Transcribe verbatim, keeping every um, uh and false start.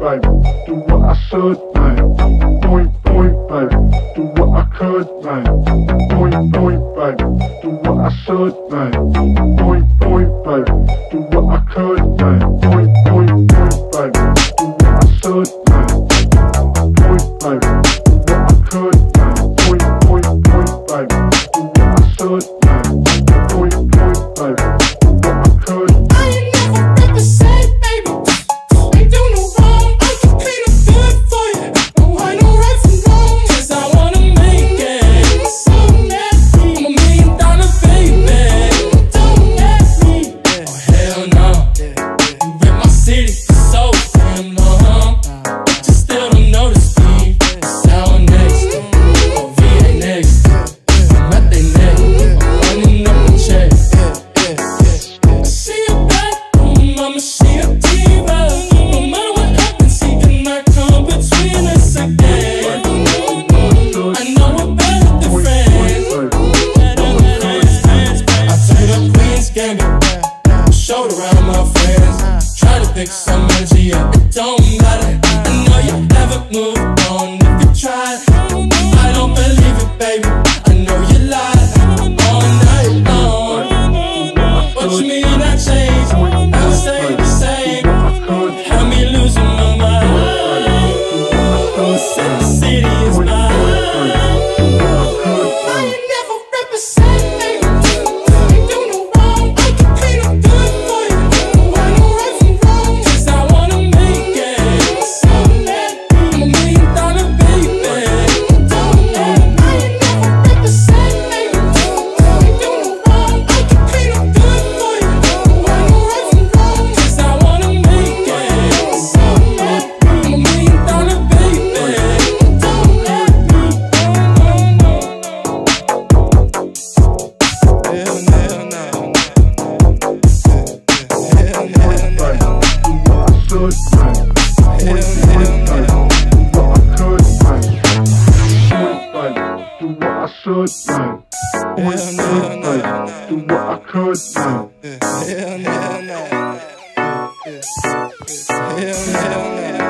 baby, do what I should, man. Point, point, baby, do what I could, man. Point, point, baby, do what I should, man. Point, point, baby, do what I could, man. Point, point, point, baby, do what I should, man. Point, baby, do what I could, man. Point, point, point, baby, do what I should, man. Point, point, baby, do what I could. I ain't never represent, baby. Ain't do no wrong. I can clean up good for you. No, I know right from wrong. 'Cause I wanna make it. So nasty. I'm a million dollar baby. Don't ask me. Oh hell no. You rip my city for so damn long, but you still don't notice me. Sound next, or V A next. I'm at they neck. I'm running up a check. See you back home, mama, she a diva. No matter what happens, he cannot come between us again. I know we're better than friends. I took the Queen's Gambit, showed around my friends. Try to pick some energy up, it don't matter. I know you haven't moved on if you tried. I don't believe it, baby, I know you lied all night long. What you mean I changed? I stay the same. Had me losing my mind. Said the city is mine. I ain't never represent, baby. Ain't do no wrong. I can clean up good for you. No, I know right from wrong. 'Cause I wanna make it. So nasty. I'm a million dollar baby. Don't let me. I ain't never represent, baby. Ain't do no wrong. I can clean up good for you. No, I know right from wrong. 'Cause I wanna make it. So nasty. I'm a million dollar baby. Don't let me. No, no, no. Hell no, hell no. Hell no, hell no. Do what I should, man. Point, point, baby, do what I could, man. Point, baby, do what I should, man. Point, point, baby, do what I could, man. Hell no, hell no. Hell no, hell no.